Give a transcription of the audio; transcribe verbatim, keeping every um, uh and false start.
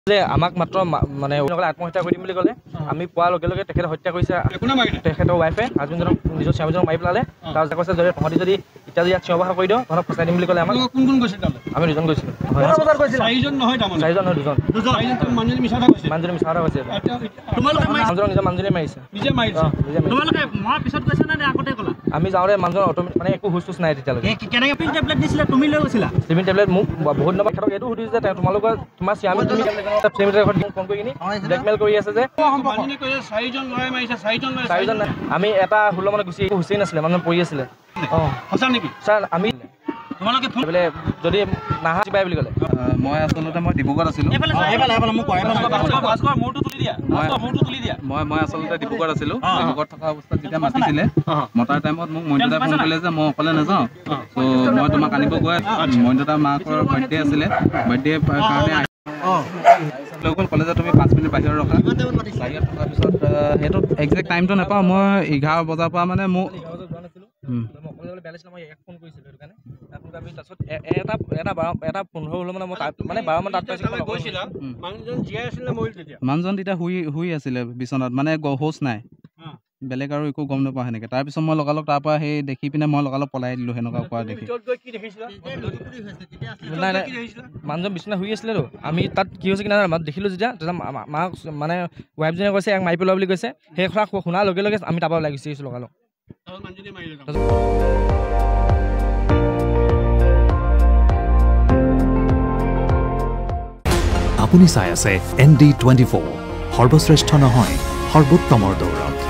যে আমাক মাত্ৰ মানে আত্মহত্যা কৰি দিম বুলি ক'লে আমি পোৱাৰ লগে লগে তেখেতে হত্যা কৰিছে তেখেতৰ ৱাইফে হাজবেণ্ডজনক নিজৰ স্বামীজনক মাৰি পেলালে তাৰপিছত কৈছে যদি তহঁতি যদি এতিয়া যদি ইয়াত চিঞৰ বাখৰ কৰি দিওঁ তহঁতক ফচাই দিম বুলি ক'লে আমাক কোন কোন গৈছিল আমি দুজন গৈছিলোঁ চাৰিজন নহয় চাৰিজন নহয় দুজন মানুহজনী মিছা কথা কৈছে মানুহজনক নিজৰ মানুহজনীয়ে মাৰিছে আমি যাওঁতে মানুহজন অট'মেটিক মানে একো হুচ হুচ নাই তেতিয়ালৈকে চিভিন টেবলেট মোক বহুত দিনৰ পৰা এইটো সুধিছে যে তোমালোকৰ তোমাৰ চিয়ামি তুমি ফোন কৰি কিনি ব্লেকমেইল কৰি আছে যে চাৰিজন আমি এটা ষোল্ল মানত গুচি হুচেই নাছিলে মানুহ পৰি আছিলে অঁ সঁচা নেকি ছাৰ আমি তোমালোকে বোলে যদি নাহা পাই বুলি ক'লে মই আচলতে মই ডিব্ৰুগড়ত আছিলোঁ মই মই আচলতে ডিব্ৰুগড়ত আছিলোঁ ডিব্ৰুগড়ত থকা অৱস্থাত যেতিয়া মাতিছিলে মতাৰ টাইমত মোক মইনদাদাই ফোন কৰিলে যে মই অকলে নাযাওঁ ত' মই তোমাক আনিব গৈ মইনদাদাৰ মাকৰ বাৰ্থডে আছিলে বাৰ্থডে কাৰণে লৈ গ'ল ক'লে যে তুমি পাঁচ মিনিট বাহিৰত ৰখা বাহিৰত থকাৰ পিছত সেইটো একজেক্ট টাইমটো নাপাওঁ মই এঘাৰ বজাৰ পৰা মানে মোক মানুহজন তেতিয়া শুই শুই আছিলে বিচনাত মানে হোচ নাই বেলেগ আৰু একো গম নাপাওঁ সেনেকৈ তাৰপিছত মই লগালগ তাৰ পৰা সেই দেখি পিনে মই লগালগ পলাই দিলোঁ সেনেকুৱা কৰা দেখি নাই নাই মানুহজন বিচনা শুই আছিলেতো আমি তাত কি হৈছে কি নাজানো দেখিলোঁ যেতিয়া তেতিয়া মাক মানে ৱাইফজনীয়ে কৈছে এক মাৰি পেলোৱা বুলি কৈছে সেই কথা শুনাৰ লগে লগে আমি তাৰপৰা ওলাই গুচি আহিছোঁ লগালগ আপুনি চাই আছে এন ডি টুৱেণ্টি ফ'ৰ সৰ্বশ্ৰেষ্ঠ নহয় সৰ্বোত্তমৰ দৌৰত।